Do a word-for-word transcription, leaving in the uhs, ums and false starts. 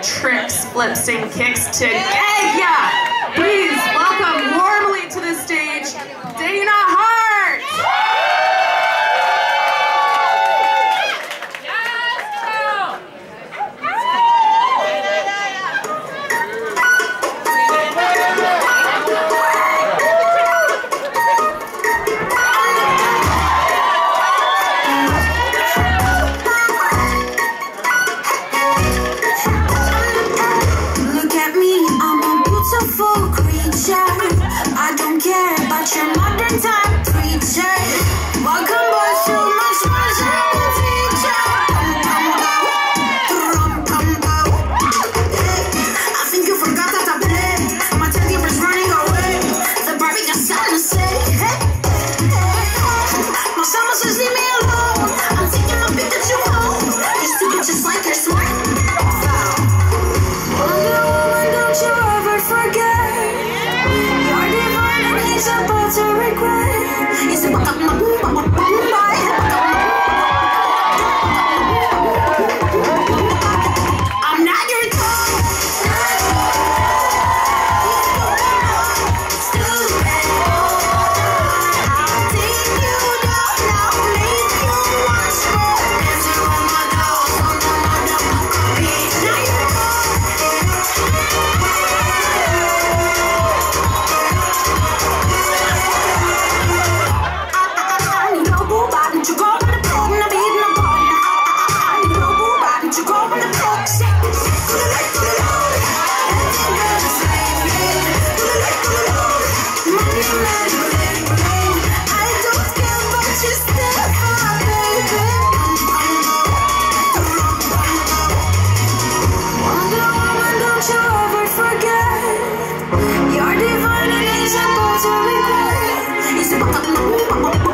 tricks, flips, and kicks to get ya. Please welcome warmly to the stage, Dayna Hart. I don't care about your modern time preacher. Welcome boys to my special feature. I think you forgot that I play. My teddy was running away. The Barbie got sad to say. Hey, my summer says leave me alone. I'm taking my Pikachu home. You're stupid just like you're smart. Wonder Woman, don't you ever forget. He's about to regret. He's about to my boom, my boom, my I'm not your dog. Stupid. I'll take you down now, make you watch more. Dancing on my dolls on the motherfucker beach. Now you're You're divine and he's about to regret. He's about to